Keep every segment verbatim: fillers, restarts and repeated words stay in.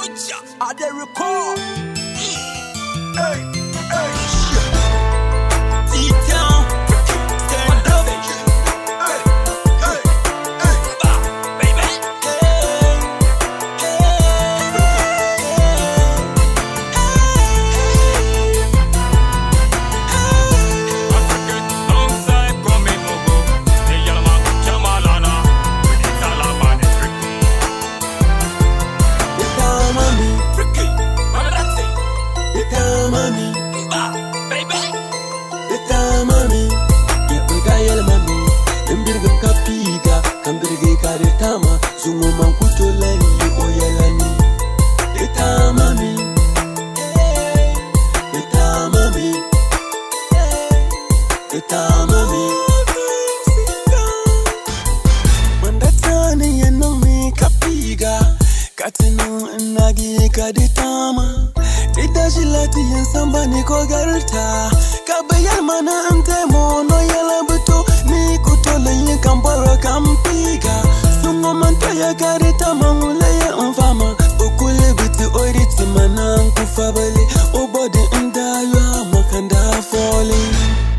I dey record. Hey, hey, shit. T-Town, stand up. Hey, hey, hey, bah, baby. Hey, hey, African alongside Kwame Mogo. Hey, Yalama, Jamalana. With the Taliban and Ricky. Itamami, Ricky, what did I say? itamami, Bah, baby. itamami. Ipuga yelmami, imbirgam kapiga, kambirge karitama, zungu mankuto leni oyelani. Itamami, itamami, itamami. Mandatani yenami kapiga, katinu nagi kaditama. Ida shilati yensamba niko garta, kabayal mana ante mono yala buto, ni kutole yinkambara kampiga. Sungo manto ya garitama mule ya mfama, ukule biti oriti mana nkufabali, obodi ndaywa makanda falling.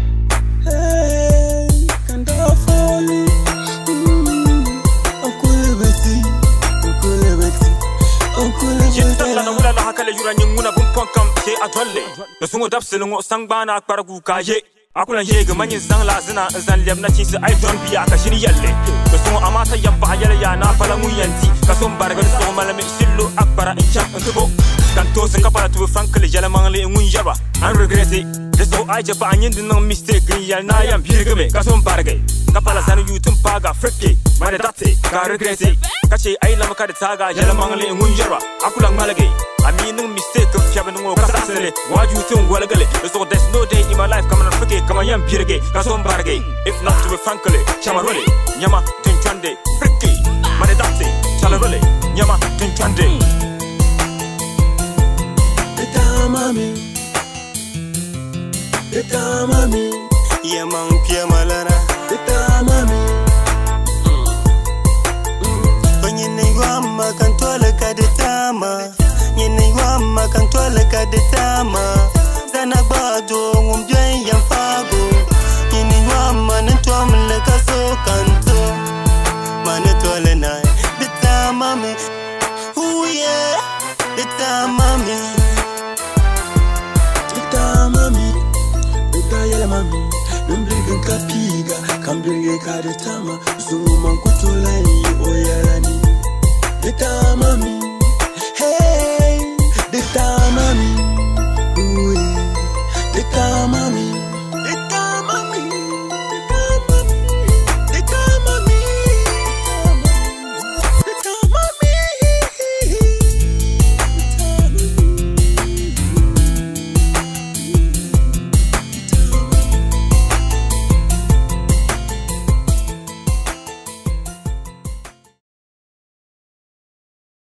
Hey, kanda falling. Mm, ukule biti, ukule biti, ukule Jitala na biti. wula la hakale yura nyinguna bumpon kam ke atwalle. Da sungo dapsilingo sangbana akbaragu kaye. Akula yega manyin zang la zina zan lebna chinsi ai don biya ka shini yalle. Da sungo amata yabba yale ya na fala mu yanti. Ka son barga da sungo malame shillo akbara in cham ntubo. Kan to sin kapala tu frankly yale mangle ngun yaba. An regrete. Da so ai jaba anyin din nang mistake in yal na yam birgame. Ka son barga. Kapala zan yutum paga frike. Mane date ka regrete. Kache ai lama ka da taga yale mangle ngun yaba. Akula malage. I mean, no mistake of Kevin or Cassasele. Why do you think well again? So there's no day in my life coming on Fricky, come on, young Pirge, Casson Bargay. If not to be frankly, Chamaroli, Yama, Tinchande, Fricky, Manedati, Chalaroli, Yama, Tinchande. Itamami, itamami, Yaman Piamalana, itamami, Panyinigwama Cantola Cadetama, Yenigwama Cantola Cadetama, Zanabado, Umjay Yamfago, Yenigwama Nantom Lekaso Canto, Manatolena, the Tamami, ooh yeah, the Tamami, itamami, itayelamami, numbrigan kapiga, kambirge kadetama, zungu mankutulai oyalani. Itamami,